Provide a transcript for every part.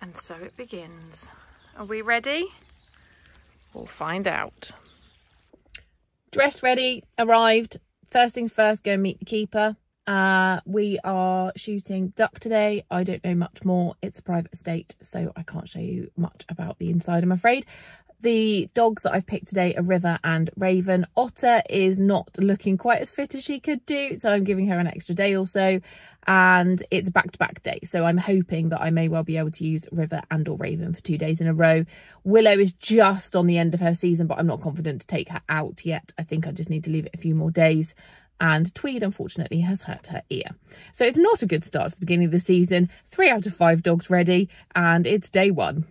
And so it begins. Are we ready? We'll find out. Dressed, ready, arrived. First things first, go and meet the keeper. We are shooting duck today. I don't know much more. It's a private estate, so I can't show you much about the inside, I'm afraid. The dogs that I've picked today are River and Raven. Otter is not looking quite as fit as she could do, so I'm giving her an extra day or so. And it's a back-to-back day, so I'm hoping that I may well be able to use River and or Raven for 2 days in a row. Willow is just on the end of her season, but I'm not confident to take her out yet. I think I just need to leave it a few more days. And Tweed, unfortunately, has hurt her ear. So it's not a good start to the beginning of the season. 3 out of 5 dogs ready, and it's day 1.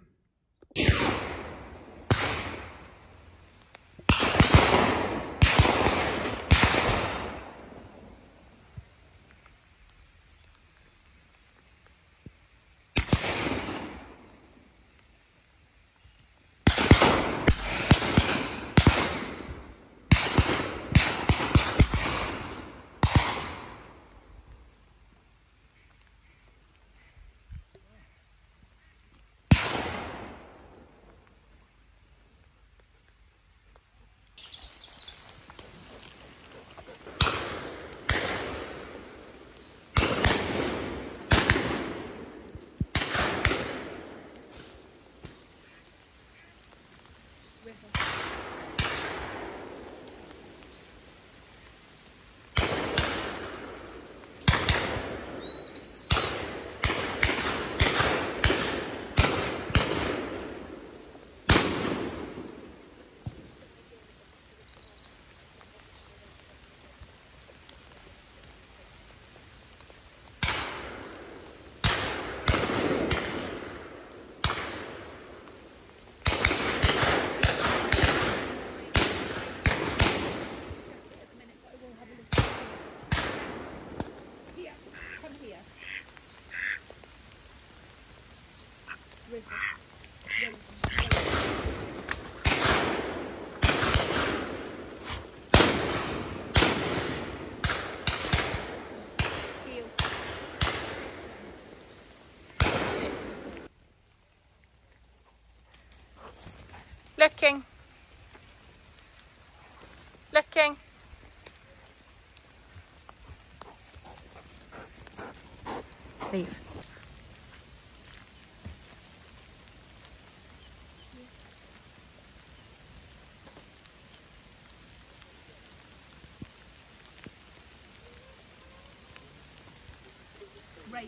Looking. Looking. Leave. Raven.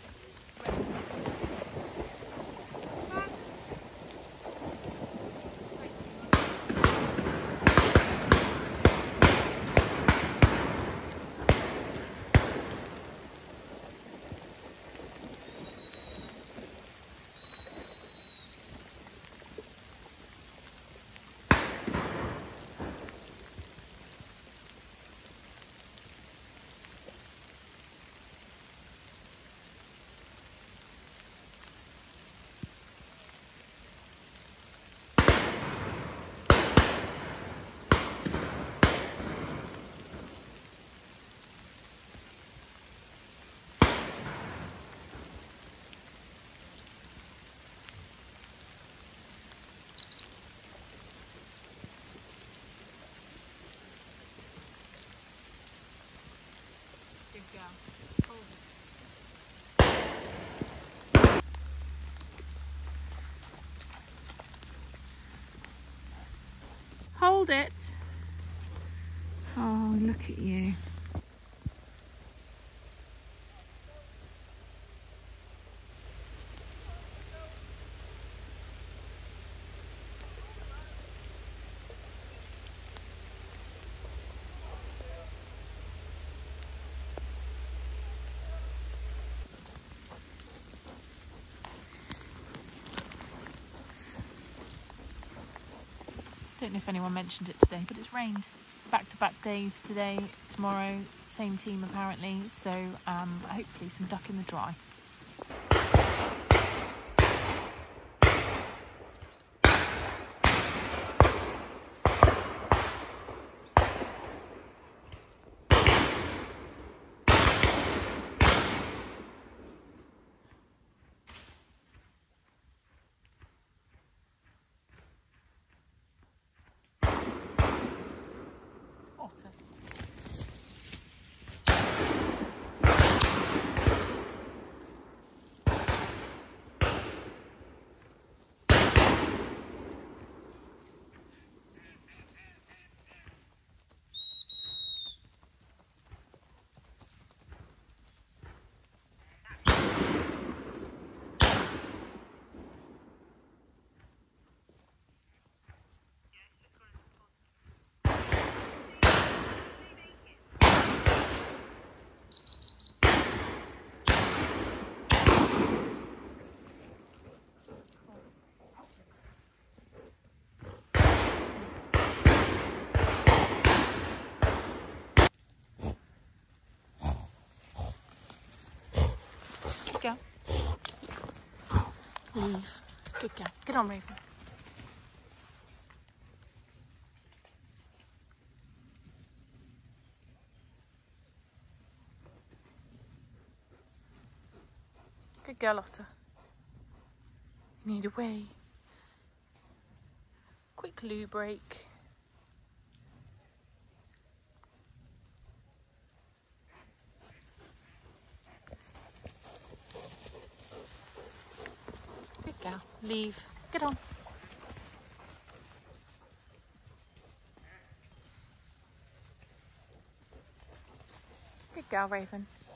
Hold it. Oh, look at you. I don't know if anyone mentioned it today, but it's rained. Back-to-back days today, tomorrow, same team apparently, so hopefully some duck in the dry. Leave. Good girl. Get on, Raven. Good girl, Otter. You need a wee. Quick loo break. Good girl. Leave. Get on. Good girl, Raven.